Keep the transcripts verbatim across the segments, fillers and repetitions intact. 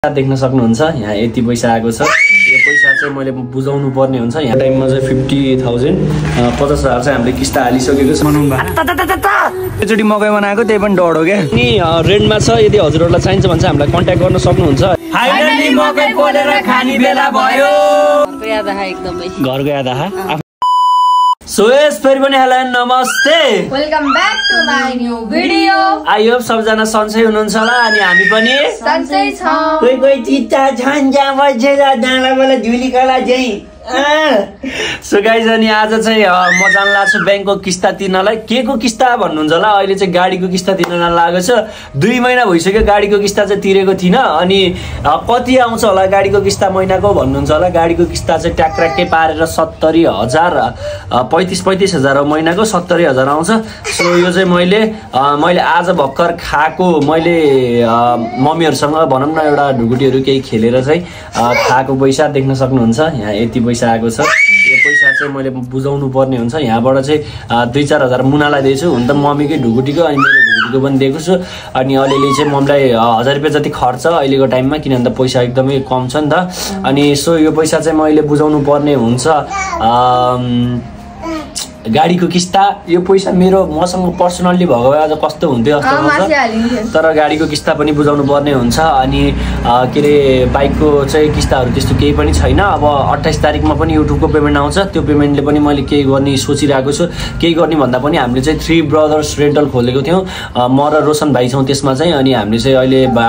देख्न सक्नुहुन्छ यहाँ यति पैसा आएको छ। यो पैसा चाहिँ मैले बुझाउनु पर्ने हुन्छ। यहाँ टाइममा चाहिँ फिफ्टी थाउजन्ड पचास हजार चाहिँ हामीले किस्ता हालिसकेको छ। एकचोटि मकै बनाएको त्यही पनि डढ हो क्या। अनि रेन्टमा छ, यदि हजुरहरूलाई चाहिन्छ भने चाहिँ हामीलाई कन्ट्याक्ट गर्न सक्नुहुन्छ। फाइनली मकै पोलेर खाने बेला भयो। घरको याद आहा एकदमै घरको याद आहा। सो यस फेरि पनि हेलो नमस्ते, welcome back to my new video. I hope सबजना सन्चै हुनुहुन्छ होला अनि हामी पनि सन्चै छौं। कोही कोही चित्ता छन् जहाँ बसेर डाँडा बेला झुली कला चाहिँ। सो गाइज अनि आज चाहिँ म जान लाग्छु ब्याङ्कको किस्ता तिर्नलाई। के को किस्ता भन्नुहुन्छ होला, अहिले चाहिँ गाडीको किस्ता तिर्न जान लागेको छ। दुई महिना भइसक्यो गाडीको किस्ता चाहिँ तिरेको थिइनँ। अनि कति आउँछ होला गाडीको किस्ता महिनाको भन्नुहुन्छ होला। गाडीको किस्ता चाहिँ ट्याक्ट्याक्कै पारेर सत्तरी हजार पैँतिस पैँतिस हजार हो महिनाको, सत्तरी हजार आउँछ। सो यो चाहिँ मैले मैले आज भर्खर खाएको, मैले मम्मीहरूसँग भनौँ न एउटा ढुकुटीहरू केही खेलेर चाहिँ खाएको पैसा देख्न सक्नुहुन्छ। यहाँ यति पैसा आएको छ। यो पैसा चाहिँ मैले बुझाउनु पर्ने हुन्छ। यहाँबाट चाहिँ दुई चार हजार मुनालाई दिएछु, हुन त मम्मीकै ढुकुटीको अनि मेरो ढुकुटीको पनि दिएको छु। अनि अलिअलि चाहिँ मम्मीलाई हजार रुपियाँ जति खर्च अहिलेको टाइममा, किनभने त पैसा एकदमै कम छ नि त। अनि सो यो पैसा चाहिँ मैले बुझाउनु पर्ने हुन्छ। गाडीको किस्ता यो पैसा मेरो मसँग पर्सनल्ली भएको भए आज कस्तो हुन्थ्यो जस्तो लाग्छ, तर गाडीको किस्ता पनि बुझाउनु पर्ने हुन्छ। अनि के अरे बाइकको चाहिँ किस्ताहरू त्यस्तो केही पनि छैन। अब अट्ठाइस तारिकमा पनि युट्युबको पेमेन्ट आउँछ, त्यो पेमेन्टले पनि मैले केही गर्ने सोचिरहेको छु। केही गर्ने भन्दा पनि हामीले चाहिँ थ्री ब्रदर्स रेन्टल खोलेको थियौँ, म र रोशन भाइ छौँ त्यसमा चाहिँ। अनि हामीले चाहिँ अहिले बा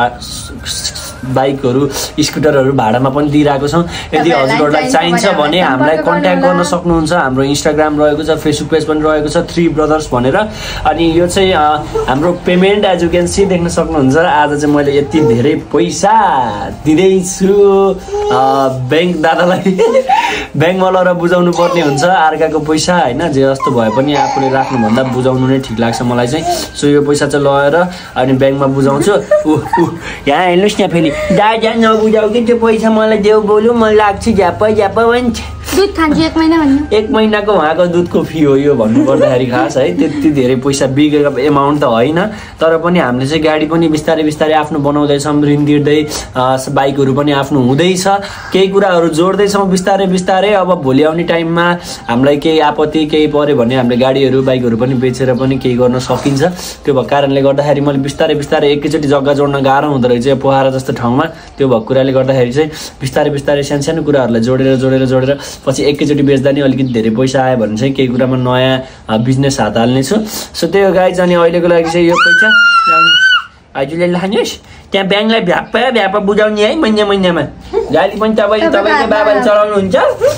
बाइकहरू स्कुटरहरू भाडामा पनि दिइरहेको छौँ। यदि हजुरहरूलाई चाहिन्छ भने हामीलाई कन्ट्याक्ट गर्न सक्नुहुन्छ। हाम्रो इन्स्टाग्राम रहेको छ, फेसबुक पेज पनि रहेको छ थ्री ब्रदर्स भनेर। अनि यो चाहिँ हाम्रो payment as you can see देख्न सक्नुहुन्छ। आज चाहिँ मैले यति धेरै पैसा दिँदैछु ब्याङ्क दादालाई। ब्याङ्कमा लगेर बुझाउनु पर्ने हुन्छ अर्काको पैसा होइन। जे जस्तो भए पनि आफूले राख्नुभन्दा बुझाउनु नै ठिक लाग्छ मलाई चाहिँ। सो यो पैसा चाहिँ लगेर अनि ब्याङ्कमा बुझाउँछु। ऊ ऊ यहाँ हेर्नुहोस् न, फेरि दादा नबुझाउ कि त्यो पैसा मलाई देऊ बोलु, म लाग्छु झ्याप झ्याप भन्छ। दुध खान्छु एक महिना भन्नु, एक महिनाको उहाँको दुधको फी हो यो भन्नु पर्दाखेरि खास है। त्यति धेरै पैसा बिगेको एमाउन्ट त होइन, तर पनि हामीले चाहिँ गाडी पनि बिस्तारै बिस्तारै आफ्नो बनाउँदैछौँ, ऋण तिर्दै बाइकहरू पनि आफ्नो हुँदैछ, केही कुराहरू जोड्दैछौँ बिस्तारै बिस्तारै। अब भोलि आउने टाइममा हामीलाई केही आपत्ति केही पऱ्यो भने हामीले गाडीहरू बाइकहरू पनि बेचेर पनि केही गर्न सकिन्छ। त्यो भएको कारणले गर्दाखेरि मैले बिस्तारै बिस्तारै एकैचोटि जग्गा जोड्न गाह्रो हुँदो रहेछ पोखरा जस्तो ठाउँमा। त्यो भएको कुराले गर्दाखेरि चाहिँ बिस्तारै बिस्तारै सानो सानो कुराहरूलाई जोडेर जोडेर जोडेर पछि एकैचोटि बेच्दा नि अलिकति धेरै पैसा आयो भने चाहिँ केही कुरामा नयाँ बिजनेस हात हाल्नेछु। सो त्यही हो गाइज। अनि अहिलेको लागि चाहिँ यो पैसा आइजूले लानुहोस्, त्यहाँ ब्याङ्कलाई भ्याप्पा भ्याप्पा बुझाउने है महिना महिनामा। गाडी पनि तपाईँले तपाईँको बाबाले चलाउनुहुन्छ।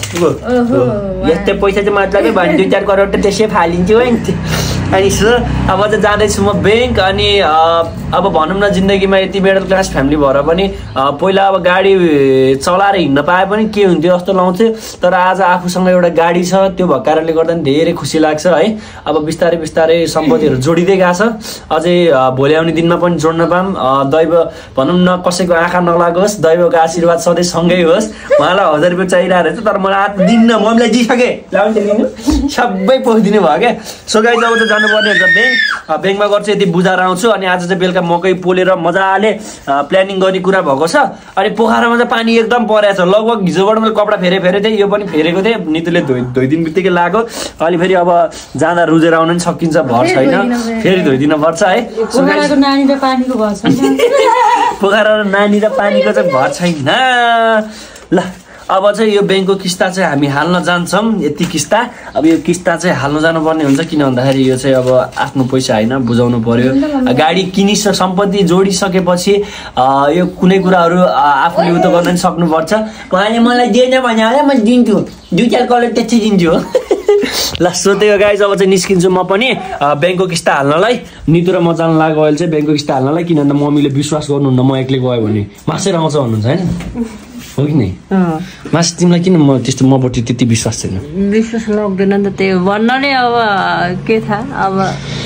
यस्तै पैसा चाहिँ मतलबै भने दुई चार करोड त त्यसै फालिन्थ्यो है। अनि सो अब चाहिँ जाँदैछु म ब्याङ्क। अनि अब भनौँ न जिन्दगीमा यति मिडल क्लास फ्यामिली भएर पनि पहिला अब गाडी चलाएर हिँड्न पाए पनि के हुन्थ्यो जस्तो लाउँथ्यो, तर आज आफूसँग एउटा गाडी छ। त्यो भएको कारणले गर्दा पनि धेरै खुसी लाग्छ है। अब बिस्तारै बिस्तारै सम्पत्तिहरू जोडिँदै गएको छ। अझै भोलि आउने दिनमा पनि जोड्न पाऊँ। दैव भनौँ न कसैको आँखा नलागोस्, दैवको आशीर्वाद सधैँ सँगै होस्। उहाँलाई हजार रुपियाँ चाहिरहेको रहेछ, तर मलाई आठ दिन्न, मम्मीलाई दिइसकेँ लाउनु दिनु सबै पसिदिनु भयो क्या। सो गाइज अब चाहिँ जानुपर्ने हुन्छ ब्याङ्क। ब्याङ्कमा गर्छु यति बुझाएर आउँछु। अनि आज चाहिँ बेलुका मकै पोलेर मजाले प्लानिङ गर्ने कुरा भएको छ। अनि पोखरामा चाहिँ पानी एकदम परेको छ। लगभग हिजोबाट मैले कपडा फेरे फेरे थिएँ, यो पनि फेरेको थिएँ। नितुले धोइ धोइदिनु बित्तिकै लाग्यो। अहिले फेरि अब जाँदा रुजेर आउनु पनि सकिन्छ, भर छैन, फेरि धोइदिनु पर्छ है। पोखराको नानी र पानीको भर छैन। पोखरा र नानी र पानीको चाहिँ भर छैन। ल अब चाहिँ यो ब्याङ्कको किस्ता चाहिँ हामी हाल्न जान्छौँ। यति किस्ता अब यो किस्ता चाहिँ हाल्न जानुपर्ने हुन्छ। किन भन्दाखेरि यो चाहिँ अब आफ्नो पैसा होइन, बुझाउनु पर्यो। गाडी किनिस सम्पत्ति जोडिसकेपछि यो कुनै कुराहरू आफूले उतो गर्न पनि सक्नुपर्छ। उहाँले मलाई दिएन भने होला म दिन्छु, दुई चार करोड त्यति दिन्छु हो। ल सो त्यही हो गाइज। अब चाहिँ निस्किन्छु म पनि ब्याङ्कको किस्ता हाल्नलाई। नितु र म जान लाग्यो अहिले चाहिँ ब्याङ्कको किस्ता हाल्नलाई। किनभने मम्मीले विश्वास गर्नुहुन्न म एक्लै गयो भने मासेर आउँछ भन्नुहुन्छ होइन, हो कि नै? मास तिमीलाई किन म त्यस्तो मपट्टि त्यति विश्वास छैन? विश्वास लाग्दैन नि त, त्यही भन्न नै अब के थाहा। अब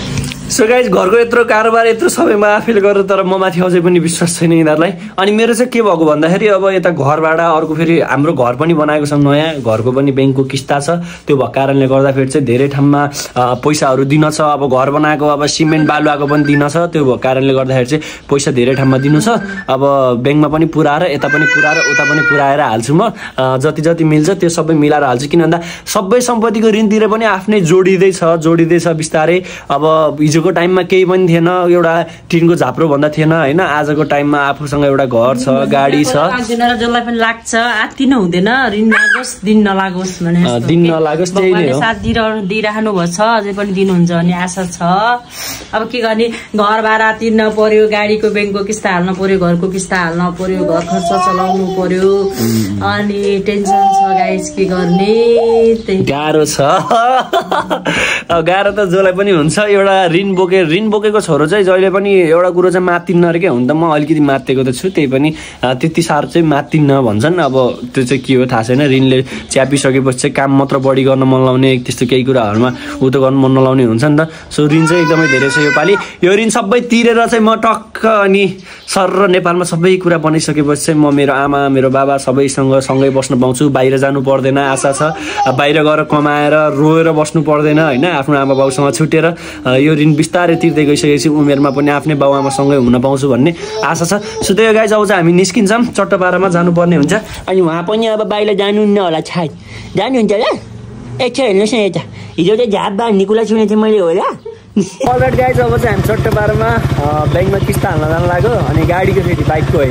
सो गाइज घरको यत्रो कारोबार यत्रो सबैमा आफैले गरेर तर म माथि अझै पनि विश्वास छैन यिनीहरूलाई अनि मेरो चाहिँ के भएको भन्दाखेरि अब यता घर भाडा अर्को फेरि हाम्रो घर पनि बनाएको छ नयाँ घरको पनि ब्याङ्कको किस्ता छ त्यो भएको कारणले गर्दाखेरि चाहिँ धेरै ठाउँमा पैसाहरू दिन छ अब घर बनाएको अब सिमेन्ट बालुवाको पनि दिन छ त्यो भएको कारणले गर्दाखेरि चाहिँ पैसा धेरै ठाउँमा दिनु छ अब ब्याङ्कमा पनि पुऱ्याएर यता पनि पुऱ्याएर उता पनि पुऱ्याएर हाल्छु म जति जति मिल्छ त्यो सबै मिलाएर हाल्छु किन भन्दा सबै सम्पत्तिको ऋणतिर पनि आफ्नै जोडिँदैछ जोडिँदैछ बिस्तारै अब हिजोको टाइममा केही पनि थिएन एउटा टिनको झाप्रो भन्दा थिएन होइन आजको टाइममा आफूसँग एउटा घर छ गाडी छ जसलाई पनि लाग्छ आत्ति नै हुँदैन ऋण लागोस् दिन नलागोस् भने दिन नलागोस् त्यही नै हो साथ दिइरहनु दिइराख्नु भएको छ अझै पनि दिनुहुन्छ भन्ने आशा छ अब के गर्ने घर भाडा तिर्न पर्यो गाडीको ब्याङ्कको किस्ता हाल्न पर्यो घरको किस्ता हाल्न पर्यो घर खर्च चलाउनु पर्यो अनि टेन्सन छ गाइस के गर्ने त्यही गाह्रो छ गाह्रो त जसलाई पनि हुन्छ एउटा ऋण बोके ऋण बोकेको छोरो चाहिँ जहिले पनि एउटा कुरो चाहिँ मात्तिन्न अरे क्या हुन त म अलिकति मात्तेको त छु त्यही पनि त्यति साह्रो चाहिँ मात्तिन्न भन्छन् अब त्यो चाहिँ के हो थाहा छैन ऋणले च्यापिसकेपछि चाहिँ काम मात्र बढी गर्न मन लाउने त्यस्तो केही कुराहरूमा उ त गर्नु मन नलाउने हुन्छ नि त सो ऋण चाहिँ एकदमै धेरै छ योपालि यो ऋण सबै तिरेर चाहिँ म टक्क अनि सर र नेपालमा सबै कुरा बनाइसकेपछि चाहिँ म मेरो आमा मेरो बाबा सबैसँग सँगै बस्न पाउँछु बाहिर जानु पर्दैन आशा छ बाहिर गएर कमाएर रोएर बस्नु पर्दैन होइन आफ्नो आमा बाउसँग छुटेर यो ऋण बिस्तारै तिर्दै गइसकेपछि उमेरमा पनि आफ्नै बाउ आमासँगै हुन पाउँछु भन्ने आशा छ सो त्यही गाइज अब चाहिँ हामी निस्किन्छौँ चट्टपारामा जानुपर्ने हुन्छ अनि उहाँ पनि अब बाहिर जानुहुन्न होला छाइ जानुहुन्छ होला एकछिन हेर्नुहोस् न यता हिजो चाहिँ झाप बाँध्ने कुरा सुनेको थिएँ मैले होला अलराइट गाइज अब चाहिँ हामी चट्टपारामा ब्याङ्कमा किस्ता हाल्न जानु लाग्यो अनि गाडीको फेरि बाइकको होइन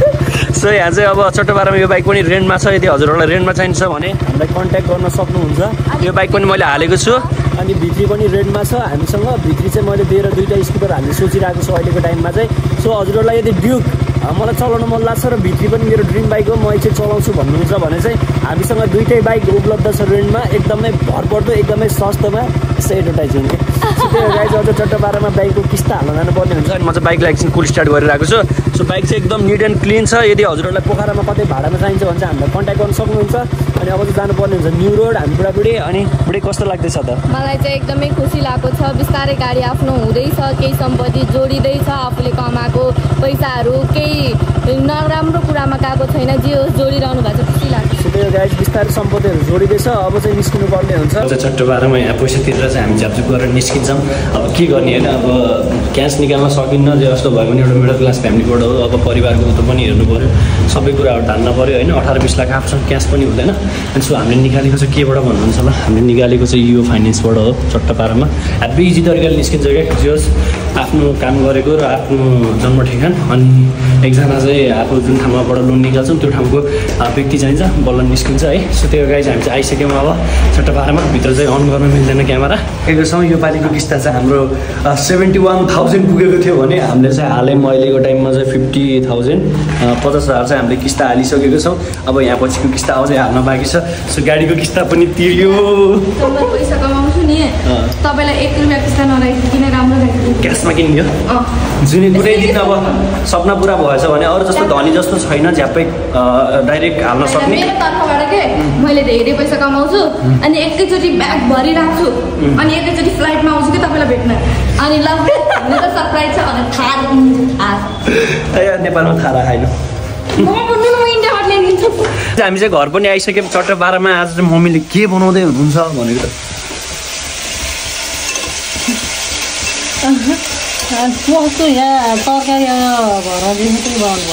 सो यहाँ चाहिँ अब चट्टपारामा यो बाइक पनि रेन्टमा छ यदि हजुरहरूलाई रेन्टमा चाहिन्छ भने हामीलाई कन्ट्याक्ट गर्न सक्नुहुन्छ यो बाइक पनि मैले हालेको छु अनि भित्री पनि रेन्टमा छ हामीसँग भित्री चाहिँ मैले दिएर दुईवटा स्कुटर हाल्ने सोचिरहेको छु अहिलेको टाइममा चाहिँ सो हजुरहरूलाई यदि ड्युक मलाई चलाउन मन लाग्छ र भित्री पनि मेरो ड्रिम बाइक हो म चाहिँ चलाउँछु भन्नुहुन्छ भने चाहिँ हामीसँग दुईटै बाइक उपलब्ध छ रेन्टमा एकदमै भरपर्दो एकदमै सस्तोमा यसो एडभर्टाइज हुन्छ त्यो गाइज अझ चट्टपारामा बाइकको किस्ता हाल्न जानुपर्ने हुन्छ अनि म चाहिँ बाइकलाई एकछिन कुल स्टार्ट गरिरहेको छु सो बाइक चाहिँ एकदम निट एन्ड क्लिन छ यदि हजुरहरूलाई पोखरामा कतै भाडामा चाहिन्छ भने चाहिँ हामीलाई कन्ट्याक्ट गर्न सक्नुहुन्छ अनि अब चाहिँ जानुपर्ने हुन्छ न्यू रोड हामी बुढाबुढी अनि बुढी कस्तो लाग्दैछ त मलाई चाहिँ एकदमै खुसी लागेको छ बिस्तारै गाडी आफ्नो हुँदैछ केही सम्पत्ति जोडिँदैछ आफूले कमाएको पैसाहरू केही नराम्रो कुरामा गएको छैन जे होस् जोडिरहनु भएको छ खुसी लाग्छ त्यो गाइज बिस्तारै सम्पत्तिहरू जोडिँदैछ अब चाहिँ निस्किनु पर्ने हुन्छ चट्टपारामा यहाँ पैसा तिरेर चाहिँ हामी झ्यापझुप गरेर निस्किन्छौँ अब के गर्ने होइन अब क्यास निकाल्न सकिन्न जे जस्तो भयो भने एउटा मिडल क्लास फ्यामिलीबाट हो अब परिवारको त पनि हेर्नु पऱ्यो सबै कुराहरू धान्न पऱ्यो होइन अठार बिस लाख आफूसँग क्यास पनि हुँदैन अनि सो हामीले निकालेको चाहिँ केबाट भन्नुहुन्छ होला हामीले निकालेको चाहिँ यो फाइनेन्सबाट हो चट्टपारामा हेब्बी इजी तरिकाले निस्किन्छ क्या जे होस् आफ्नो काम गरेको र आफ्नो जन्म ठेगान अनि एकजना चाहिँ आफू जुन ठाउँबाट लोन निकाल्छौँ त्यो ठाउँको व्यक्ति चाहिन्छ बल्ल निस्किन्छ है सो त्यो गाइज हामी चाहिँ आइसक्यौँ अब चट्टपारामा भित्र चाहिँ अन गर्न मिल्दैन क्यामेरा एकदम यो पालिको किस्ता चाहिँ हाम्रो सेभेन्टी वान थाउजन्ड पुगेको थियो भने हामीले चाहिँ हालैमा अहिलेको टाइममा चाहिँ फिफ्टी थाउजन्ड पचास हजार चाहिँ हामीले किस्ता हालिसकेको छौँ अब यहाँ पछिको किस्ता अझै हाल्न बाँकी छ सो गाडीको किस्ता पनि तिर्यो पैसा कमाउँछु नि तपाईँलाई एक रुपियाँ किस्ता नराखिकन राम्रो क्यासमा किनिदियो जुनै कुनै दिन अब सपना पुरा भएछ भने अरू जस्तो धनी जस्तो छैन झ्याप्पै डाइरेक्ट हाल्न सक्ने मेरो तर्फबाट के मैले धेरै पैसा कमाउँछु अनि एकैचोटि ब्याग भरिराख्छु अनि एकैचोटि फ्लाइटमा आउँछु कि तपाईँलाई भेट्न अनि ल मेरो सरप्राइज छ भनेर थाहा ए नेपालमा थाहा राखेन हामी चाहिँ घर पनि आइसक्यौँ चट्टपारामा आज चाहिँ मम्मीले के बनाउँदै हुनुहुन्छ भनेको त कस्तो यहाँ तरकारी भरदेखि पनि बनाउनु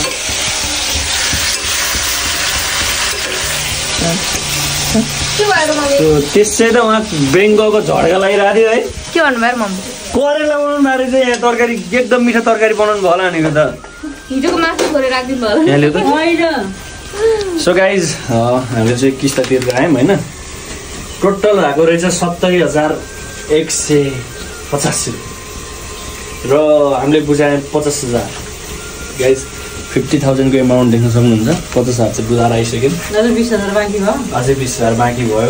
भएन त्यसै त उहाँ ब्याङ्क गएको झड्का लगाइरहेको थियो है के भन्नुभयो मम्मी करेला बनाउनु भएको चाहिँ यहाँ तरकारी एकदम मिठो तरकारी बनाउनु भयो होला भनेको त हिजोको मासु खोलेर राखिदिनु भयो यहाँले त सो गाइज हामीले चाहिँ किस्ता तिरेर आयौँ होइन टोटल भएको रहेछ सत्तरी हजार एक सय पचासी र हामीले बुझायौँ पचास हजार गाइज फिफ्टी थाउजन्डको एमाउन्ट देख्न सक्नुहुन्छ पचास हजार चाहिँ बुझाएर आइसक्यो अझै बिस हजार बाँकी भयो अझै बिस हजार बाँकी भयो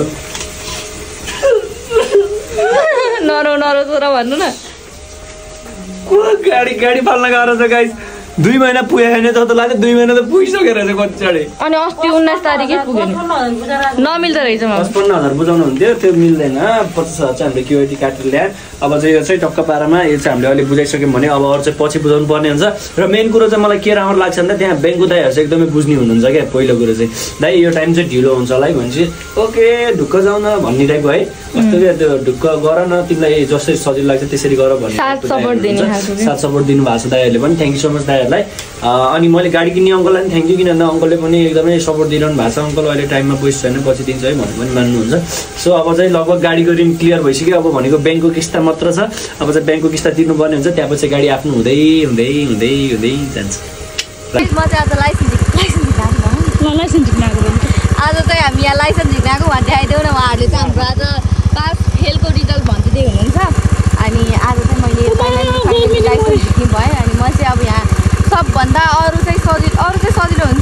नरो नरो छोरा भन्नु न गाडी गाडी फाल्न गाह्रो छ गाइज दुई महिना पुगेको छैन जस्तो लाग्यो दुई महिना त पुगिसकेर रहेछ कति चढे अनि अस्ति उन्नाइस तारिकै पुग्यो नमिल्दो रहेछ मलाई पचपन्न हजार बुझाउनु हुन्थ्यो त्यो मिल्दैन पचास हजार चाहिँ हामीले क्युआइटी काटेर ल्यायो अब चाहिँ यो चाहिँ टक्क पारामा यो चाहिँ हामीले अहिले बुझाइसक्यौँ भने अब अरू चाहिँ पछि बुझाउनु पर्ने हुन्छ र मेन कुरो चाहिँ मलाई के राम्रो लाग्छ भन्दा त्यहाँ ब्याङ्कको दाइहरू चाहिँ एकदमै बुझ्ने हुनुहुन्छ क्या पहिलो कुरो चाहिँ दाइ यो टाइम चाहिँ ढिलो हुन्छ होला है भनेपछि ओके ढुक्क जाउँ न भन्ने टाइपको है कस्तो त्यो ढुक्क गर न तिमीलाई जसरी सजिलो लाग्छ त्यसरी गर भन्ने साथ सपोर्ट दिनुभएको छ दाइहरूले पनि थ्याङ्क यू सो मच दाइहरूलाई अनि मैले गाडी किन्ने अङ्कललाई पनि थ्याङ्क यू किन अङ्कलले पनि एकदमै सपोर्ट दिइरहनु भएको छ अङ्कल अहिले टाइममा पैसा छैन पछि दिन्छ है भन्ने पनि मान्नुहुन्छ सो अब चाहिँ लगभग गाडीको ऋण क्लियर भइसक्यो अब भनेको ब्याङ्कको किस्ता मात्र छ अब चाहिँ ब्याङ्कको किस्ता तिर्नुपर्ने हुन्छ त्यहाँपछि गाडी आफ्नो हुँदै हुँदै हुँदै हुँदै जान्छ आज चाहिँ हामी यहाँ लाइसेन्स झिक्न आएको उहाँ देखाइदेऊ न उहाँहरूले चाहिँ हाम्रो आज पास फेलको रिजल्ट भनिदिँदै हुनुहुन्छ अनि आज चाहिँ मैले लाइसेन्स झिक्ने भएँ अनि म चाहिँ अब यहाँ सबभन्दा अरू चाहिँ सजिलो अरू चाहिँ सजिलो हुन्छ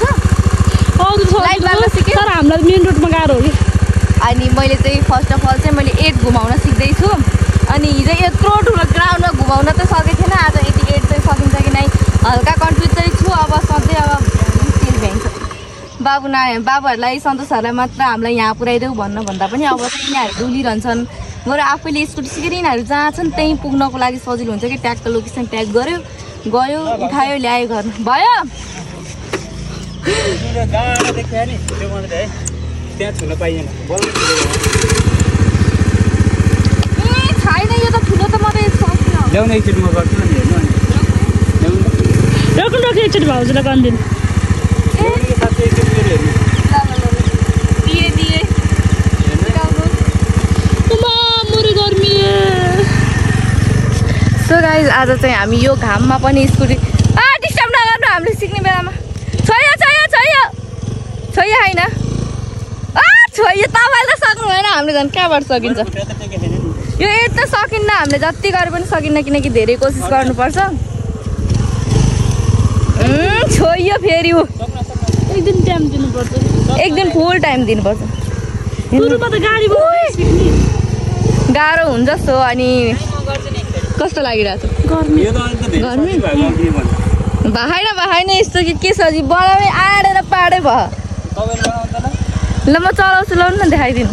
तर हामीलाई मेन रोडमा गाह्रो हो कि अनि मैले चाहिँ फर्स्ट अफ अल चाहिँ मैले एट घुमाउन सिक्दैछु अनि हिजो यत्रो ठुलो ग्राउन्डमा घुमाउन त सकेको थिएन आज यति एट चाहिँ सकिन्छ कि नै हल्का कन्फ्युज चाहिँ छु अब सधैँ अब तेल भ्याइन्छ बाबु ना बाबुहरूलाई सन्तोषहरूलाई मात्र हामीलाई यहाँ पुऱ्याइदेऊ भन्न भन्दा पनि अब चाहिँ यिनीहरू डुलिरहन्छन् गएर आफैले स्कुटी सिकेर यिनीहरू जहाँ छन् त्यहीँ पुग्नको लागि सजिलो हुन्छ कि ट्यागको लोकेसन ट्याग गऱ्यो गयो उठायो ल्यायो घर भयो छैन यो त ठुलो त मात्रै एकचोटि भाउजूलाई गरिदिनु सो गाइज आज चाहिँ हामी यो घाममा पनि स्कुटी आ डिस्टर्ब नगर्नु हामीले सिक्ने बेलामा छोयो छोयो छोयो छोयो होइन आ छोयो तपाईँले त सक्नु भएन हामीले झन् कहाँबाट सकिन्छ यो एट त सकिन्न हामीले जति गरे पनि सकिन्न किनकि धेरै कोसिस गर्नुपर्छ छोयो फेरि ऊ एक दिन टाइम दिनुपर्छ एक दिन फुल टाइम दिनुपर्छ गाह्रो हुन्छ जस्तो अनि कस्तो लागिरहेको छ गर्मी भाइन भाइन यस्तो कि के सजी बनाउने आडेर पाडे भयो ल म चलाउँछु ल न देखाइदिनु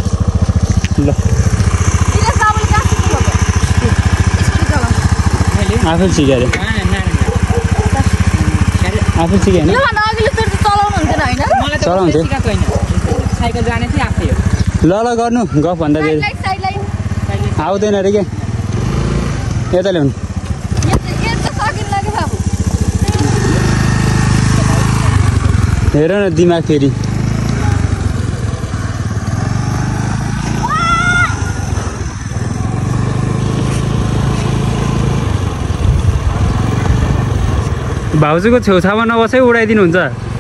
आफै सिकेर आफै सिकेन चलाउँथ्यो साइकल जाने चाहिँ आफै हो ल ल गर्नु गफ भन्दा आउँदैन अरे के यता ल्याउनु हेर न दिमाग फेरि भाउजूको छेउछाउमा नबसै उडाइदिनुहुन्छ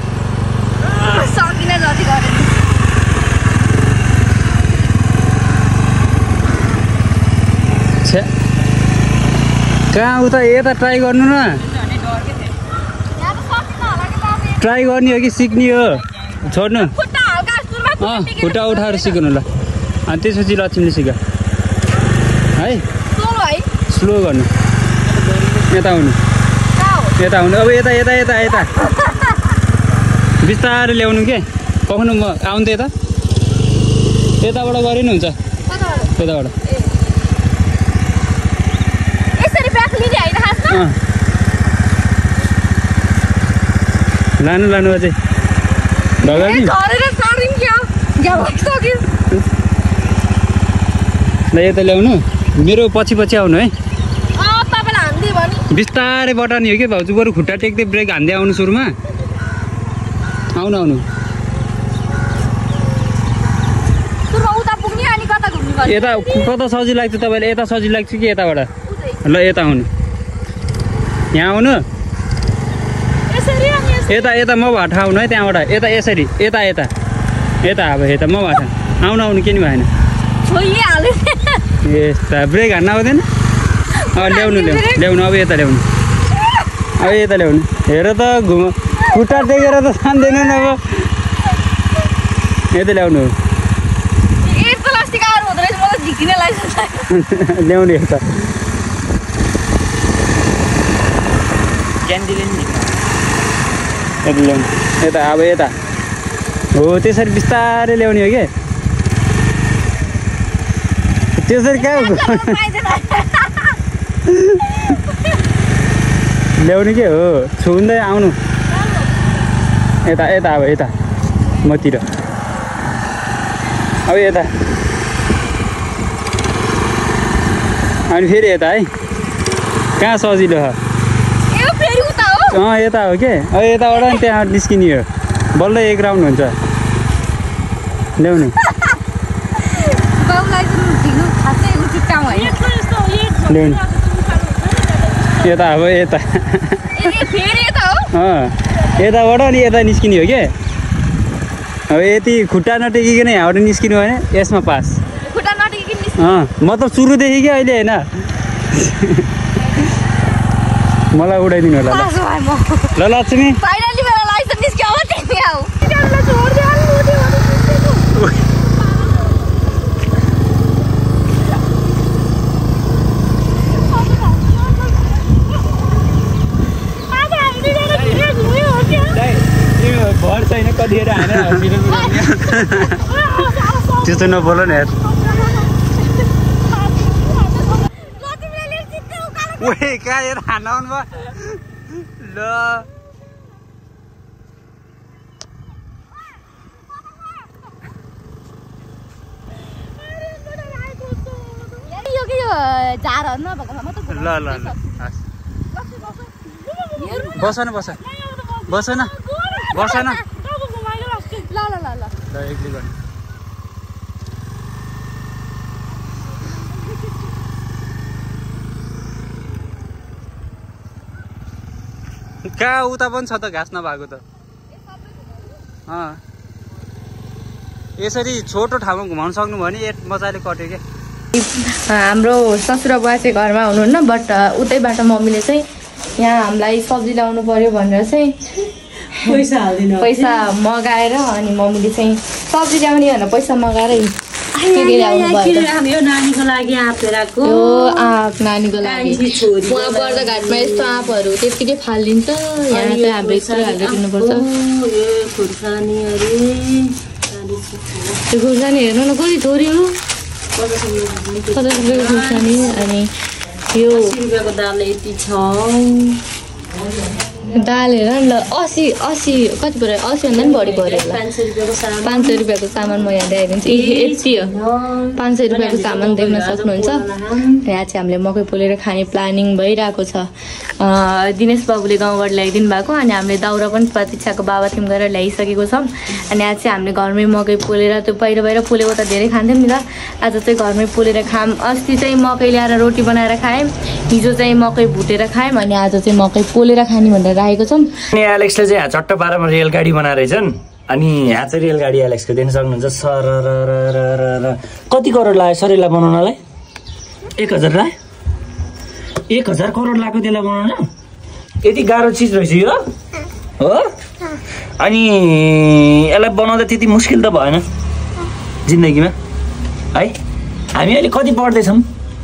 कहाँ उता यता ट्राई गर्नु न ट्राई गर्ने हो कि सिक्ने हो छोड्नु अँ खुट्टा उठाएर सिक्नु ल अनि त्यसपछि लक्ष्मीले सिक है स्लो गर्नु यता आउनु यता आउनु अब यता यता यता यता बिस्तारै ल्याउनु के पक्नु म आउनु त यता यताबाट गरे नि हुन्छ यताबाट लानु लानु अझै ल यता ल्याउनु मेरो पछि पछि आउनु है बिस्तारै बटानी हो कि भाउजू बरु खुट्टा टेक्दै ब्रेक हान्दै आउनु सुरुमा आउनु आउनु यता कता सजिलो लाग्छ तपाईँलाई यता सजिलो लाग्छ कि यताबाट ल यता आउनु यहाँ आउनु यता यता म भाटा आउनु है त्यहाँबाट यता यसरी यता यता यता अब यता म भाटा आउनु आउनु के नि भएन यस्ता ब्रेक हान्न आउँदैन अब ल्याउनु ल्याउनु ल्याउनु अब यता ल्याउनु अब यता ल्याउनु हेर त घुम खुट्टा टेकेर त जान्दैन नि अब यता ल्याउनु ल्याउनु यता क्यान्डिले नि यता ल्याउनु यता अब यता हो त्यसरी बिस्तारै ल्याउने हो कि त्यसरी कहाँ ल्याउने के हो छुँदै आउनु यता यता अब यता मतिर अब यता अनि फेरि यता है कहाँ सजिलो छ अँ यता हो के अब यताबाट नि त्यहाँ निस्किने हो बल्ल एक राउन्ड हुन्छ ल्याउनु ल्याउनु यता अब यता अँ यताबाट नि यता निस्किने हो के अब यति खुट्टा नटेकिकन यहाँबाट निस्किनु भने यसमा पास अँ मतलब सुरुदेखि कि अहिले होइन मलाई उडाइदिनु होला ल लक्ष्मी भर छैन कतिखेर हानेर त्यस्तो नबोल न यार ओए कहाँ हेर हान आउनु भयो ल ल ल ल बस न बस बस न बस न ल ल ल ल एक्लै गर्ने कहाँ उता पनि छ त घाँस नभएको त अँ यसरी छोटो ठाउँमा घुमाउनु सक्नु भयो भने एक मजाले कट्यो क्या हाम्रो ससुरा बुवा चाहिँ घरमा हुनुहुन्न बट उतैबाट मम्मीले चाहिँ यहाँ हामीलाई सब्जी ल्याउनु पर्यो भनेर चाहिँ पैसा हाल्दिनु पैसा मगाएर अनि मम्मीले चाहिँ सब्जी ल्याउने भनेर पैसा मगाएर यो नानीको लागि आँप फेराको यो आँप नानीको लागि उहाँ बर्दा घाटमा यस्तो आँपहरू त्यतिकै फालिदिन्छ यहाँ चाहिँ हाम्रो यस्तो हालेर दिनुपर्छ त्यो खुर्सानी हेर्नु न कति थोरै हो पचास रुपियाँको खुर्सानी अनि यो रुपियाँको दाल यति छ दाल हेर न ल असी असी कति पऱ्यो असीभन्दा पनि बढी पऱ्यो पाँच सय रुपियाँको सामान पाँच सय रुपियाँको सामान म यहाँ ल्याइदिन्छु यति हो पाँच सय रुपियाँको सामान देख्न सक्नुहुन्छ यहाँ चाहिँ हामीले मकै पोलेर खाने प्लानिङ भइरहेको छ दिनेश बाबुले गाउँबाट ल्याइदिनु भएको अनि हामीले दाउरा पनि प्रतीक्षाको बाबाथिम गरेर ल्याइसकेको छौँ अनि आज चाहिँ हामीले घरमै मकै पोलेर त्यो बाहिर बाहिर पोलेको त धेरै खान्थ्यौँ नि त आज चाहिँ घरमै पोलेर खायौँ अस्ति चाहिँ मकै ल्याएर रोटी बनाएर खायौँ हिजो चाहिँ मकै भुटेर खायौँ अनि आज चाहिँ मकै पोलेर खाने भनेर राखेको छौँ अनि एलेक्सले चाहिँ चट्ट पारामा रेलगाडी बनाएर रहेछन् अनि यहाँ चाहिँ रेलगाडी एलेक्सको देख्न सक्नुहुन्छ सर र कति करोड लाग्यो सर यसलाई बनाउनलाई एक हजार लाग्यो एक हजार करोड लाग्यो त्यसलाई बनाउन यति गाह्रो चिज रहेछ यो हो अनि यसलाई बनाउँदा त्यति मुस्किल त भएन जिन्दगीमा है हामी अहिले कति पढ्दैछौँ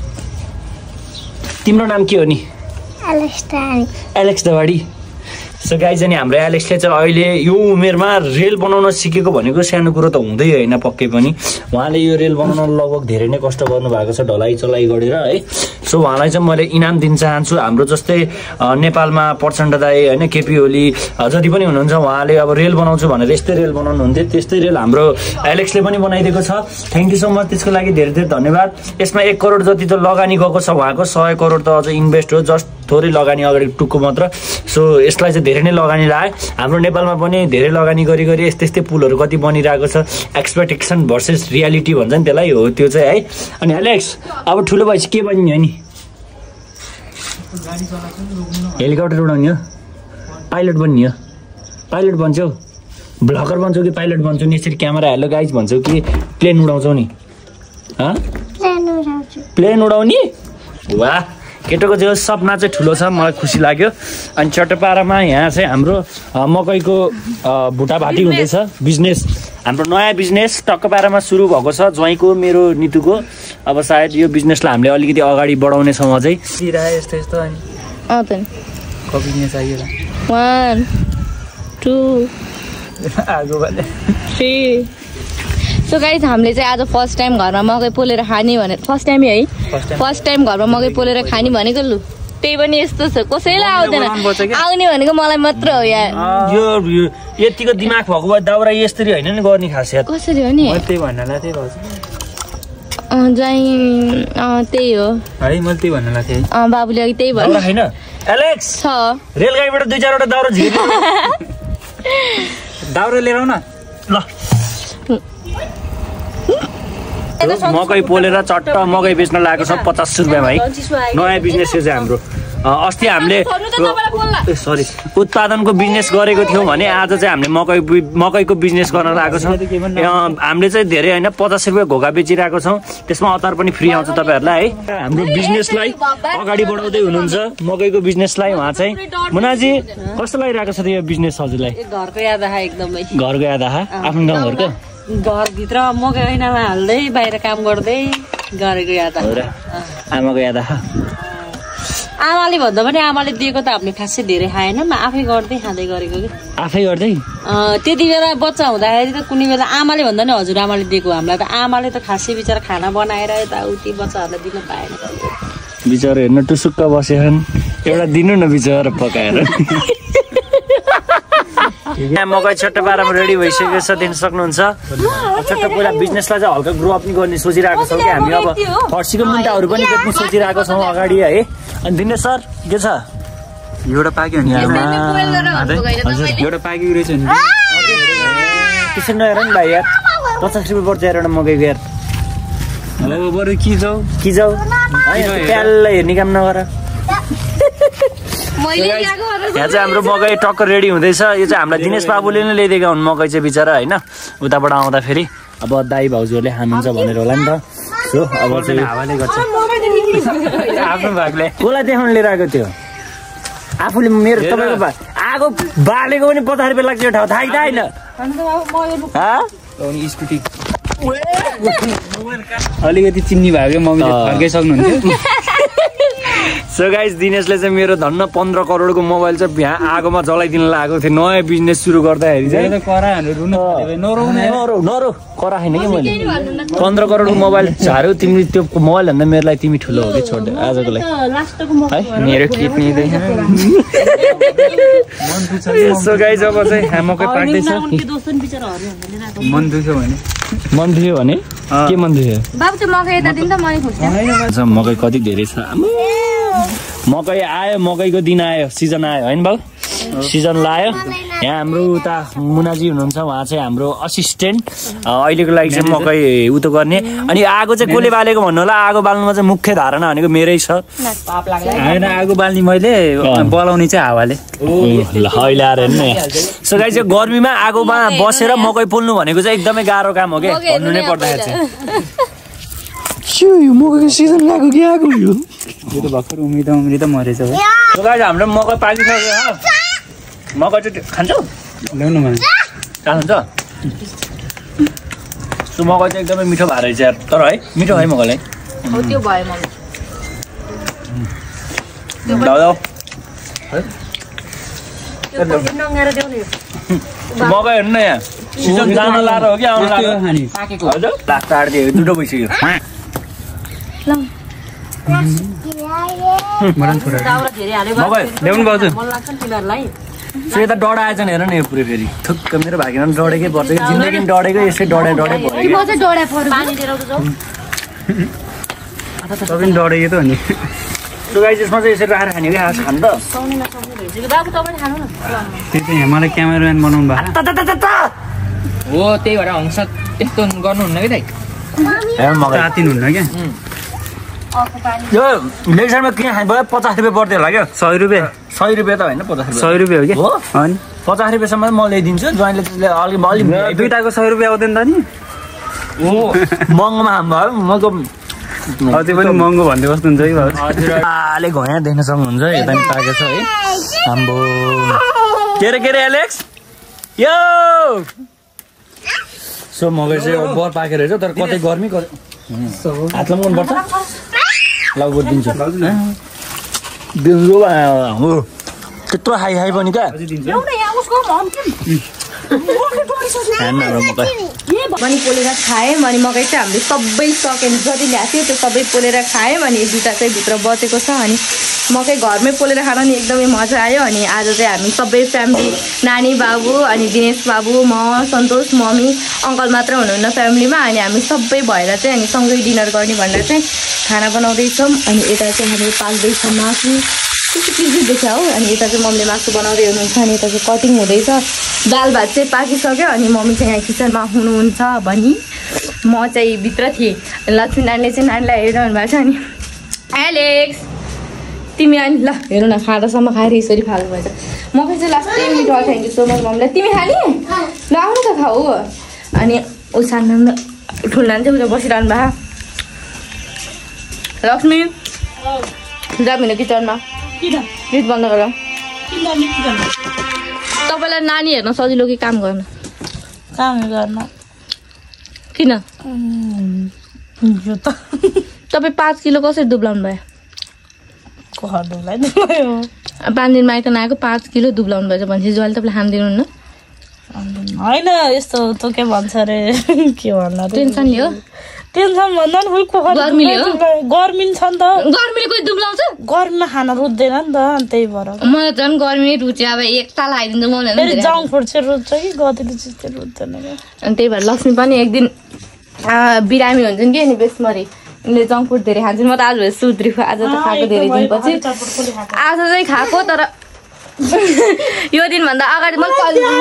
तिम्रो नाम के हो नि एलेक्स दवाडी सो गाइज अनि हाम्रो एलेक्सले चाहिँ अहिले यो उमेरमा रेल बनाउन सिकेको भनेको सानो कुरो त हुँदै होइन पक्कै पनि उहाँले यो रेल बनाउन लगभग धेरै नै कष्ट गर्नु भएको छ ढलाइ चलाइ गरेर है सो उहाँलाई चाहिँ मैले इनाम दिन चाहन्छु हाम्रो जस्तै नेपालमा प्रचण्ड दाई होइन केपी ओली जति पनि हुनुहुन्छ उहाँले अब रेल बनाउँछु भनेर यस्तै रेल बनाउनु हुन्थ्यो त्यस्तै रेल हाम्रो एलेक्सले पनि बनाइदिएको छ थ्याङ्क यू सो मच त्यसको लागि धेरै धेरै धन्यवाद यसमा एक करोड जति त लगानी गएको छ उहाँको सय करोड त अझ इन्भेस्ट हो जस्ट थोरै लगानी अगाडि टुक्को मात्र सो यसलाई चाहिँ धेरै नै लगानी लाग्यो हाम्रो नेपालमा पनि धेरै लगानी गरी गरी यस्तै यस्तै पुलहरू कति बनिरहेको छ एक्सपेक्टेसन भर्सेस रियालिटी भन्छ नि त्यसलाई हो त्यो चाहिँ है अनि एलेक्स अब ठुलो भएपछि के बनिने हो नि हेलिकप्टर उडाउने हो पाइलट बन्ने हो पाइलट बन्छौ ब्लगर बन्छौ कि पाइलट बन्छौ नि यसरी क्यामेरा हेलो गाइज भन्छौ कि प्लेन उडाउँछौ नि प्लेन उडाउने वाह केटोको जो सपना चाहिँ ठुलो छ मलाई खुसी लाग्यो अनि चट्टपारामा यहाँ चाहिँ हाम्रो मकैको भुटाभाटी हुँदैछ बिजनेस हाम्रो नयाँ बिजनेस टक्कपारामा सुरु भएको छ ज्वाइँको मेरो नितुको अब सायद यो बिजनेसलाई हामीले अलिकति अगाडि बढाउनेछौँ अझै यस्तो यस्तो अनि अँ त कपिने चाहियो one two three so guys हामीले चाहिँ आज फर्स्ट टाइम घरमा मकै पोलेर खाने भनेर फर्स्ट टाइम है फर्स्ट टाइम घरमा मकै पोलेर खाने भनेको लु त्यही पनि यस्तो छ कसैलाई आउँदैन आउने भनेको मलाई मात्र हो यार यो यतिको दिमाग भएको भए दाउरा यसरी होइन नि गर्ने खासियत कसरी हो नि त्यही भन्नलाई त्यही भन्छ चाहिँ त्यही हो है मैले त्यही भन्नलाई थिएँ अँ बाबुले अघि त्यही भन्नु होइन एलेक्स छ रेलगाडीबाट दुई चारवटा दाउरा झिक्नु दाउरा लिएर आऊ न ल मकै पोलेर चट्ट मकै बेच्न लागेको छ पचास रुपियाँमा है नयाँ बिजनेस चाहिँ हाम्रो अस्ति हामीले सरी उत्पादनको बिजनेस गरेको थियौँ भने आज चाहिँ हामीले मकै मकैको बिजनेस गर्न लागेको छौँ हामीले चाहिँ धेरै होइन पचास रुपियाँ घोगा बेचिरहेको छौँ त्यसमा अचार पनि फ्री आउँछ तपाईँहरूलाई है हाम्रो बिजनेसलाई अगाडि बढाउँदै हुनुहुन्छ मकैको बिजनेसलाई उहाँ चाहिँ मुनाजी कस्तो लागिरहेको छ यो बिजनेस हजुरलाई घरको याद आहा एकदमै घरको याद आहा आफ्नो गाउँ घरको घरभित्र मकै ऐनामा हाल्दै बाहिर काम गर्दै गरेको याद आमाको याद आहा आमाले भन्दा पनि आमाले दिएको त हामीले खासै धेरै खाएन म आफै गर्दै खाँदै गरेको कि आफै गर्दै त्यति बेला बच्चा हुँदाखेरि त कुनै बेला आमाले भन्दा नि हजुर आमाले दिएको हामीलाई त आमाले त खासै बिचरा खाना बनाएर यताउति बच्चाहरूलाई दिन पाएन बिचरा हेर्न टुसुक्क बसेछन् एउटा दिनु न बिचरा पकाएर यहाँ मकै छट्ट पारामा रेडी भइसकेको छ दिन सक्नुहुन्छ छट्ट पहिला बिजनेसलाई चाहिँ हल्का ग्रो अप नि गर्ने सोचिरहेको छौँ कि हामी अब फर्सीको मुन्टाहरू पनि बेच्ने सोचिरहेको छौँ अगाडि है अनि दिनेश सर के छ एउटा पाक्यो नि एउटा पाकेको रहेछ नि त्यसरी नहेर नि भाइ यार पचास रुपियाँ पर्छ एउटा मकैको यार हो बरु कि जाऊ कि जाऊ प्याललाई हेर्ने काम नगर यहाँ चाहिँ हाम्रो मकै टक्क रेडी हुँदैछ यो चाहिँ हामीलाई दिनेश बाबुले नै ल्याइदिएका हुन् मकै चाहिँ बिचरा होइन उताबाट आउँदाखेरि अब दाई भाउजूहरूले खानुहुन्छ भनेर होला नि त सो अब चाहिँ हावाले गर्छ आफ्नो भागले कसलाई देखाउनु लिएर आएको थियो आफूले मेरो तपाईँको आगो बालेको पनि पचास रुपियाँ लाग्छ यो ठाउँ थाहा होइन स्कुटी अलिकति चिन्नी भयो मम्मीले फर्कै सक्नुहुन्थ्यो सो गाइस दिनेशले चाहिँ मेरो धन्न पन्ध्र करोडको मोबाइल चाहिँ यहाँ आगोमा जलाइदिन लागेको थियो नयाँ बिजनेस सुरु गर्दाखेरि चाहिँ नरौ नरौ करा होइन कि मैले पन्ध्र करोडको मोबाइल झार्यो तिमीले त्यो मोबाइल भन्दा मेरो लागि तिमी ठुलो हो कि छोड्यो आजको लागि है मेरो के पिँदैन सो गाइस अब चाहिँ मकै पाक्दैछ मन दुख्यो भने मन दुख्यो भने के मन दुख्यो बाबु त्यो मकै यता दिन त मनै खुस्छ मकै कति धेरै छ मकै आयो मकैको दिन आयो सिजन आयो होइन बाउ सिजन लायो यहाँ हाम्रो उता मुनाजी हुनुहुन्छ उहाँ चाहिँ हाम्रो असिस्टेन्ट अहिलेको लागि चाहिँ मकै उतो गर्ने अनि आगो चाहिँ कसले बालेको भन्नु होला आगो बाल्नुमा चाहिँ मुख्य धारणा भनेको मेरै छ होइन आगो बाल्ने मैले बोलाउने चाहिँ हावाले अहिले आएर हेर्नु सो गाइस चाहिँ गर्मीमा आगोमा बसेर मकै पोल्नु भनेको चाहिँ एकदमै गाह्रो काम हो क्या भन्नु नै पर्दाखेरि चाहिँ मकैको सिजन लागेको कि आगो यो यो त भर्खर उम्रिँदा उम्रिँदा मरेछ हाम्रो मकै पाकिसक्यो मकै चाहिँ खान्छौ ल्याउनु मन खानुहुन्छ सो मकै चाहिँ एकदमै मिठो भएर रहेछ यार तर है मिठो है मकैलाई त्यो भयो मकै हेर्नु न यहाँ सिजन जान लाएर हो कि आउनु लाएर हजुर लास्ट आडिदियो दुटो भइसक्यो मकै ल्याउनु भाउजू सो यता डढा आएछ नि हेर न यो पुरै फेरि थुक्क मेरो भागिना पनि डढेकै पर्छ कि जिन्दगी पनि डढेको यसै डढे डढे भयो तपाईँ डढेको त हो नि सो गाइस यसमा चाहिँ यसरी राखेर खाने कि आज खानु त त्यही त यहाँ मलाई क्यामेराम्यान बनाउनु भएको हो त्यही भएर हुन्छ त्यस्तो गर्नुहुन्न कि दाइ तातिनुहुन्न क्या यो लेक साइडमा किन खानु भयो पचास रुपियाँ पर्दै होला क्या सय रुपियाँ सय रुपियाँ त होइन पचास रुपियाँ सय रुपियाँ हो कि हो अनि पचास रुपियाँसम्म म ल्याइदिन्छु ज्वाइनले त्यसले अलिक अलिक दुइटाको सय रुपियाँ आउँदैन त नि हो महँगोमा खानु भयो मको अझै पनि महँगो भन्दै बस्नुहुन्छ है हजुर अलिक घयाँ देख्न सक्नुहुन्छ यता पनि पाएको छ है आम्बो के अरे के अरे एलेक्स यो सो मकै चाहिँ बर पाकेर रहेछ तर कतै गर्मी हात लगाउनु पर्छ लगभग दिन्छु दिन्छु हो त्यत्रो हाई हाई पनि क्या अनि पोलेर खायौँ अनि मकै चाहिँ हामीले सबै सकेर जति ल्याएको थियो त्यो सबै पोलेर खायौँ अनि एक दुईवटा चाहिँ भित्र बचेको छ अनि मकै घरमै पोलेर खान नि एकदमै मजा आयो अनि आज चाहिँ हामी सबै फ्यामिली नानी बाबु अनि दिनेश बाबु म सन्तोष मम्मी अङ्कल मात्र हुनुहुन्न फ्यामिलीमा अनि हामी सबै भएर चाहिँ अनि सँगै डिनर गर्ने भनेर चाहिँ खाना बनाउँदैछौँ अनि यता चाहिँ हामी पाक्दैछ मासु त्यस्तो पिजी देखा हो अनि यता चाहिँ मम्मीले मासु बनाउँदै हुनुहुन्छ अनि यता चाहिँ कटिङ हुँदैछ दाल भात चाहिँ पाकिसक्यो अनि मम्मी चाहिँ यहाँ किचनमा हुनुहुन्छ भनी म चाहिँ भित्र थिएँ लक्ष्मी नानीले चाहिँ नानीलाई हेरिरहनु भएको छ अनि एलेक्स तिमी अनि ल हेर न खाँदासम्म खाएर यसरी फाल्नु भएछ मकै चाहिँ लास्टै मिठो थ्याङ्क यू सो मच मम्मीलाई तिमी खाने ल आउनु त खाऊ अनि ऊ सानो ठुल्नानी चाहिँ उता बसिरहनु भएको लक्ष्मी जामिन किचनमा गीत बन्द गर तपाईँलाई नानी हेर्न सजिलो कि काम गर्न काम गर्न किन तपाईँ पाँच किलो कसरी दुब्लाउनु भयो पाँच दिन माइत नआएको पाँच किलो दुब्लाउनु भएछ भनेपछि जहिले तपाईँले खान दिनुहुन्न होइन यस्तो त के भन्छ अरे के भन्नु टेन्सन लियो टेन्सन भन्दा पनि गर्मीले हो गर्मी छ नि त गर्मीले कोही दुब्लाउँछ गर्मीमा खाना रुच्दैन नि त अनि त्यही भएर मलाई झन् गर्मी रुच्यो अब एक ताल आइदिन्छ मलाई जङ्क फुड चाहिँ रुच्छ कि गतिलो चिज चाहिँ रुच्दैन अनि त्यही भएर लक्ष्मी पनि एक दिन बिरामी हुन्छन् कि अनि बेसमरी उनले जङ्क फुड धेरै खान्छन् म त आज भए सुध्रिएको आज त खाएको धेरै दिनपछि आज चाहिँ खाएको तर यो दिनभन्दा अगाडि मैले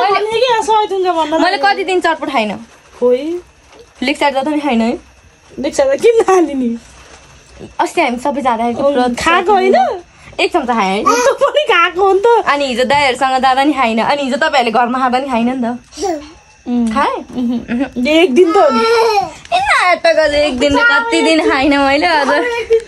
मैले कति दिन चटपट खाइन लेक साइड जता पनि खाइन है किन हालिनी अस्ति हामी सबै जाँदाखेरि खाएको होइन एक चम्चा खाएँ पनि खाएको हो नि त अनि हिजो दाइहरूसँग जाँदा नि खाइन अनि हिजो तपाईँहरूले घरमा खाँदा नि खाइन नि त खाएँ एक दिन त एक दिन कति दिन खाइन मैले हजुर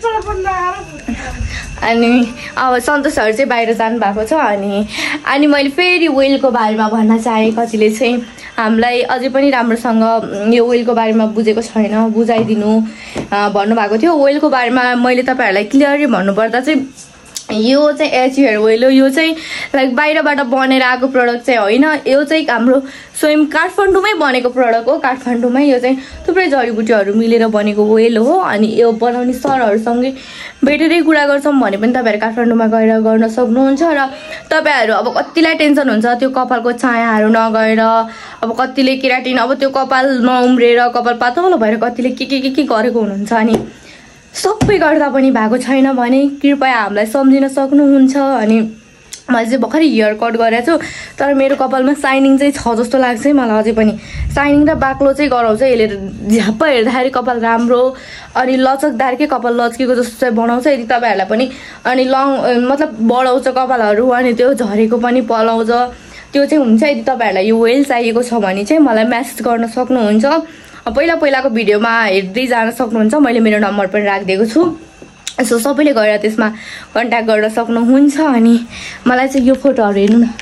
अनि अब सन्तोषहरू चाहिँ बाहिर जानुभएको छ अनि अनि मैले फेरि वेलको बारेमा भन्न चाहेँ कतिले चाहिँ हामीलाई अझै पनि राम्रोसँग यो वेलको बारेमा बुझेको छैन बुझाइदिनु भन्नुभएको थियो वेलको बारेमा मैले तपाईँहरूलाई क्लियरली भन्नुपर्दा चाहिँ यो चाहिँ एच हेयर वेल हो यो चाहिँ लाइक बाहिरबाट बनेर आएको प्रडक्ट चाहिँ होइन यो चाहिँ हाम्रो स्वयं काठमाडौँमै बनेको प्रडक्ट हो काठमाडौँमै यो चाहिँ थुप्रै जडीबुटीहरू मिलेर बनेको वेल हो अनि यो बनाउने सरहरूसँगै भेटेरै कुरा गर्छौँ भने पनि तपाईँहरू काठमाडौँमा गएर गर्न सक्नुहुन्छ र तपाईँहरू अब कतिलाई टेन्सन हुन्छ त्यो कपालको छायाहरू नगएर अब कतिले केराटिन अब त्यो कपाल नउम्रेर कपाल पातलो भएर कतिले के के के के गरेको हुनुहुन्छ अनि सबै गर्दा पनि भएको छैन भने कृपया हामीलाई सम्झिन सक्नुहुन्छ अनि मैले चाहिँ भर्खरै हेयर कट गरेको छु तर मेरो कपालमा साइनिङ चाहिँ छ जस्तो लाग्छ है मलाई अझै पनि साइनिङ र बाक्लो चाहिँ गराउँछ यसले झ्याप्प हेर्दाखेरि कपाल राम्रो अनि लचकदारकै कपाल लच्केको जस्तो चाहिँ बनाउँछ यदि तपाईँहरूलाई पनि अनि लङ मतलब बढाउँछ कपालहरू अनि त्यो झरेको पनि पलाउँछ त्यो चाहिँ हुन्छ यदि तपाईँहरूलाई यो वेल चाहिएको छ भने चाहिँ मलाई म्यासेज गर्न सक्नुहुन्छ पहिला पहिलाको भिडियोमा हेर्दै जान सक्नुहुन्छ मैले मेरो नम्बर पनि राखिदिएको छु सो सबैले गएर त्यसमा कन्ट्याक्ट गर्न सक्नुहुन्छ अनि मलाई चाहिँ यो फोटोहरू हेर्नु न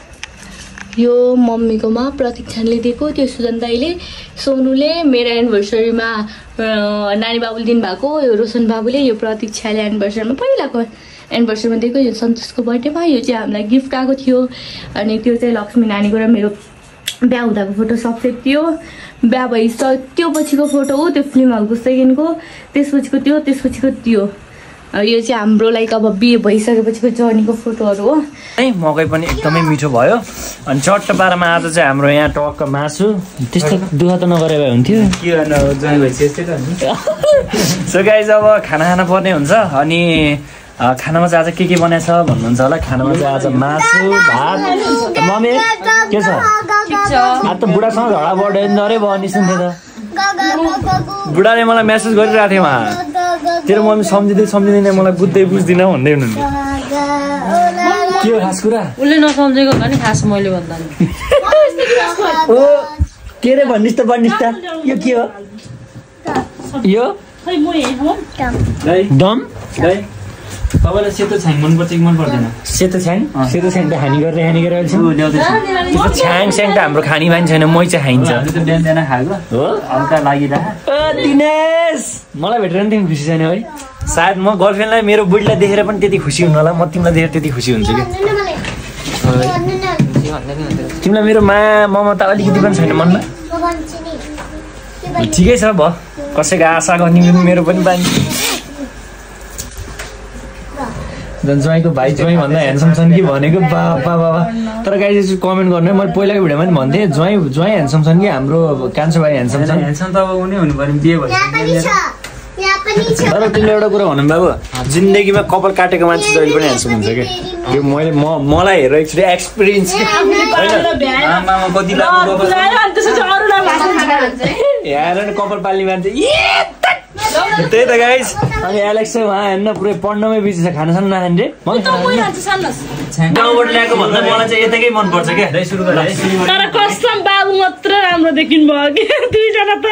यो मम्मीकोमा प्रतीक्षाले दिएको त्यो सुजन दाइले सोनुले मेरो एनिभर्सरीमा नानी बाबुले दिनुभएको यो रोशन बाबुले यो प्रतीक्षाले एनिभर्सरीमा पहिलाको एनिभर्सरीमा दिएको यो सन्तोषको बर्थडेमा यो चाहिँ हामीलाई गिफ्ट आएको थियो अनि त्यो चाहिँ लक्ष्मी नानीको र मेरो बिहा हुँदाको फोटो सबसे त्यो बिहा भइस त्यो पछिको फोटो हो त्यो फिल्म हलको सेकेन्डको त्यसपछिको त्यो त्यसपछिको त्यो यो चाहिँ हाम्रो लाइक अब बिहे भइसकेपछिको जर्नीको फोटोहरू हो है मकै पनि एकदमै मिठो भयो अनि चट्ट पारामा आज चाहिँ हाम्रो यहाँ टक्क मासु त्यस्तो दुःख त नगरे भए हुन्थ्यो के गर्नु जर्नी भइसक्यो त नि सो गाइज अब खाना खाना पर्ने हुन्छ अनि खानामा चाहिँ आज के के बनाएछ भन्नुहुन्छ होला खानामा चाहिँ आज मासु भात मम्मी के छ आज त बुढासँग झगडा बढ्यो नि अरे भयो नि सुन्थ्यो त बुढाले मलाई मेसेज गरिरहेको थियो उहाँ तेरो मम्मी सम्झिँदै सम्झिँदैन मलाई बुझ्दै बुझ्दिनँ भन्दै हुनुहुन्थ्यो के हो खास कुरा उसले नसम्झेको होला नि खास मैले भन्दा ओ के रे भन्निस् त भन्निस् त यो के हो यो दम तपाईँलाई सेतो छ्याङ मनपर्छ कि मन पर्दैन सेतो छ्याङ सेतो छ्याङ त खानी गरेर खानी गरेर छ्याङ छ्याङ त हाम्रो खानी बानी छैन मै चाहिँ खाइन्छ बिहान बिहान खाएको हो हल्का लागिरह दिनेश मलाई भेटेर नि तिमी खुसी छैन है सायद म गर्लफ्रेन्डलाई मेरो बुढीलाई देखेर पनि त्यति खुसी हुनु होला म तिमीलाई देखेर त्यति खुसी हुन्छु कि तिमीलाई मेरो माया ममता अलिकति पनि छैन मनमा? ठिकै छ भयो, कसैको आशा गर्ने मेरो पनि बानी। ज्वाइँको भाइ ज्वाइँ भन्दा ह्यान्डसम छन् कि भनेको बाबा बाबा। तर गाइज कमेन्ट गर्नु है, मैले पहिलाको भिडियोमा पनि भन्थेँ ज्वाइँ ज्वाइँ ह्यान्डसम छन् कि हाम्रो कान्छो भाइ ह्यान्डसम छन्? ह्यान्डसम त अब उनी हुनु पर्यो बिहे भयो। तर तिमीले एउटा कुरा भनौँ बाबु, जिन्दगीमा कपाल काटेको मान्छे जहिले पनि ह्यान्डसम हुन्छ क्या। यो मैले म मलाई हेरेर एकचोटि एक्सपिरियन्स हेर कपाल पाल्ने मान्छे त्यही त गाइस। अनि एलेक्स चाहिँ उहाँ हेर्न पुरै पढ्नमै बिजी छ, खाना साना नखाने रे। गाउँबाट ल्याएको भन्दा मलाई चाहिँ यताकै मनपर्छ क्या। तर कसम बाबु मात्र राम्रो देखिनु भयो कि दुईजना त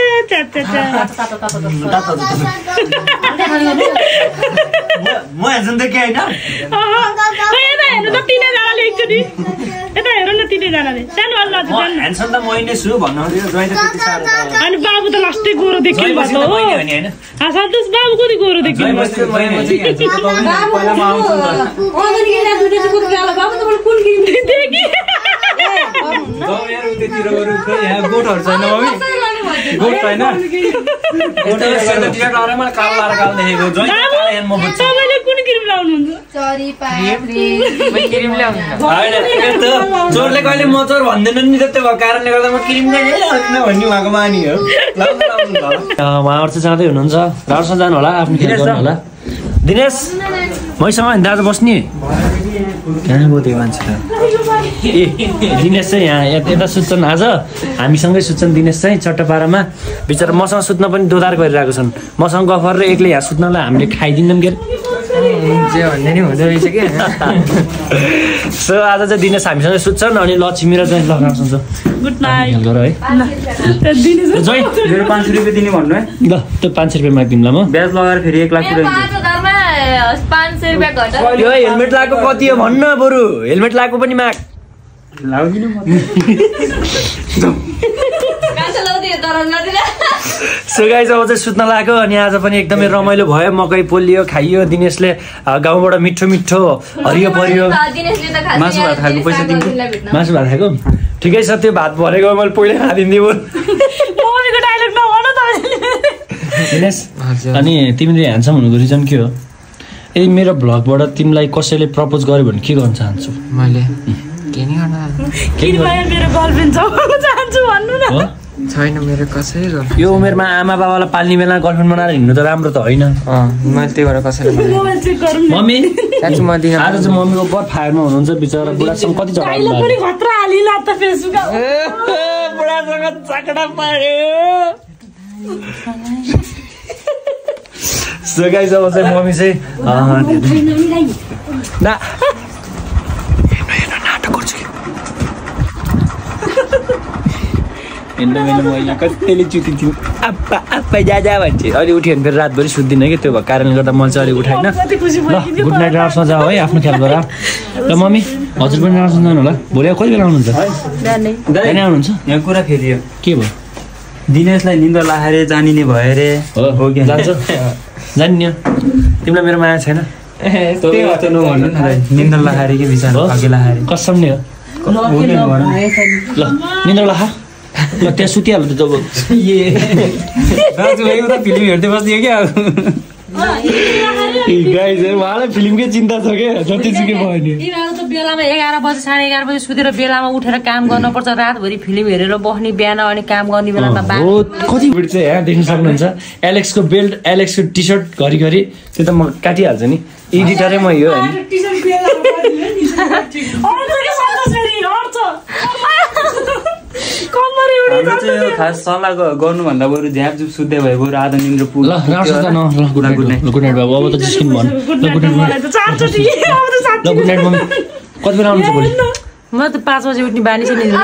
म हेर्छन् त के होइन हेर्नु त तिनैजनाले एकचोटि यता हेर न तिनैजनाले सानो ह्यान्डसम त मै नै छु भन्नु। अनि बाबु त लास्टै गोरो देखिनु भएको हो। सन्तोष बाबु कति गोरो देखिनु गोठहरू छैन मम्मी, गोठ छैन। तपाईँले कुन क्रिम लाउनुहुन्छ? चोरले कहिले म चोर भन्दैन नि त, त्यो भएको कारणले गर्दा म क्रिम भन्ने उहाँको बानी हो। उहाँहरू चाहिँ जाँदै हुनुहुन्छ, राम्रोसँग जानु होला, आफ्नो खेल गर्नु होला। दिनेश मैसँग नि दाजु बस्ने कहाँ गयो त्यो मान्छे त? ए दिनेश चाहिँ यहाँ यता सुत्छन्, आज हामीसँगै सुत्छन्। दिनेश चाहिँ चट्टपारामा बिचरा मसँग सुत्न पनि दोधार गरिरहेको छन्। मसँग गफ गरेर एक्लै यहाँ सुत्नलाई हामीले खाइदिन्छौँ के भन्ने नि हुँदो रहेछ क्या। सो आज चाहिँ दिनेश हामीसँगै सुत्छन् अनि लक्ष्मी र चाहिँ लगाएको सुन्छ। गुड नाइट गर है जय मेरो पाँच सय रुपियाँ दिने भन्नु है। ल त्यो पाँच सय रुपियाँ मागिदिउँला म। ब्याज लगाएर फेरि एक लाख रुपियाँ यो हेलमेट लगाएको कति हो भन्न, बरु हेलमेट लगाएको पनि माग लाउदिनु म। सो गाइस अब चाहिँ सुत्न लाग्यो अनि आज पनि एकदमै रमाइलो भयो। मकै पोलियो, खाइयो, दिनेशले गाउँबाट मिठो मिठो हरियो परियो मासु भात खाएको पैसा दिन्छु। मासु भात खाएको ठिकै छ। त्यो भात भरेको मैले पहिल्यै खाइदिन्थेँ दिनेश। अनि तिमीले ह्यान्डसम हुनुको रिजन के हो? यदि मेरो भ्लगबाट तिमीलाई कसैले प्रपोज गर्यो भने के गर्न चाहन्छु? मैले मेरो गर्लफ्रेन्ड चाहन्छु भन्नु न। छैन मेरो कसै गर् यो उमेरमा आमा बाबालाई पाल्ने बेला गर्लफ्रेन्ड बनाएर हिँड्नु त राम्रो त होइन। मैले त्यही भएर कसैले मम्मी आज चाहिँ मम्मीको बर फायरमा हुनुहुन्छ, बिचरा बुढासँग कति झगडा बुढासँग झगडा पार्यो। सो गाइस अब चाहिँ मम्मी चाहिँ ना नाटक गर्छु हेर्नु मैले मैले कतिले चुतिन्थ्यो आप्पा आप्पा जा जा भन्छ। अहिले उठ्यो भने फेरि रातभरि सुत्दिनँ कि त्यो भएको कारणले गर्दा मैले चाहिँ अहिले उठाएन। ल गुड नाइट, राम्रोसँग जाऊ है, आफ्नो ख्याल गर। ल मम्मी हजुर पनि राम्रोसँग जानु होला। भोलि कहिले बेला आउनुहुन्छ? बिहानै आउनुहुन्छ? यहाँ कुरा फेरि हो के भयो? दिनेशलाई निन्दा लाहारे जानिने भयो अरे। हो जान्छ जान्ने। तिमीलाई मेरो माया छैन? निन्दा लाहारे कि विचार अघि लाहारे कसम नि हो। ल निन्द्रा लाहा ल त्यहाँ सुतिहाल्नु त जब दाजुभाइ उता फिल्म हेर्दै बस्दियो क्या। गाइस उहाँलाई फिल्मकै चिन्ता छ क्या, जतिसुकै भयो नि। यिनीहरू त बेलामा एघार बजी साढे एघार बजी सुतेर बेलामा उठेर काम गर्नुपर्छ, रातभरि फिल्म हेरेर बस्ने, बिहान अनि काम गर्ने बेलामा कति भिड चाहिँ यहाँ देख्न सक्नुहुन्छ। एलेक्सको बेल्ट, एलेक्सको टी सर्ट घरिघरि त्यो त म काटिहाल्छु नि, एडिटरै म यो होइन। खास सल्लाह गर्नुभन्दा बरु झ्यापझुप सुत्दै भयो बरु आधा निन्द्र पुग्छ। ल राम्रोसँग न ल गुड नाइट गुड नाइट बाबु। अब त जिस्किनु भन। ल गुड नाइट ल गुड नाइट मम्मी। कति बेला आउनुहुन्छ भोलि? म त पाँच बजी उठ्ने बानी छ नि।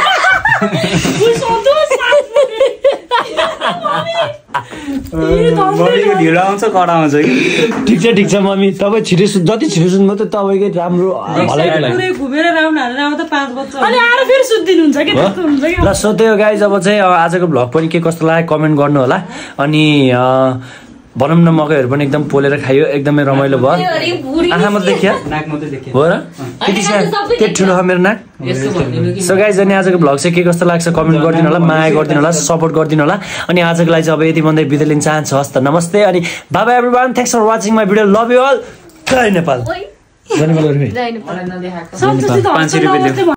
ढिलो आउँछ कडा आउँछ कि। ठिक छ ठिक छ मम्मी, तपाईँ छिटो सु जति छिटो सुन्नु त तपाईँकै राम्रो भलाइको लागि। घुमेर राउन्ड हालेर आउँदा पाँच बज्छ अनि आएर फेरि सुत्दिनुहुन्छ कि त्यस्तो हुन्छ कि। ल सो त्यो गाइज अब चाहिँ आजको भ्लग पनि के कस्तो लाग्यो कमेन्ट गर्नु होला। अनि भनौँ न मकैहरू पनि एकदम पोलेर खायो एकदमै रमाइलो भयो आँखा मात्रै देखियो हो र त्यति त्यति ठुलो हो मेरो नाक सो गाइज अनि आजको भ्लग चाहिँ के कस्तो लाग्छ कमेन्ट गरिदिनु होला माया गरिदिनु होला सपोर्ट गरिदिनु होला अनि आजको लागि चाहिँ अब यति भन्दै बिदा लिन चाहन्छु हस् त नमस्ते अनि bye bye everyone thanks for watching my video love you all जय नेपाल जय नेपाल पाँच सय रुपियाँ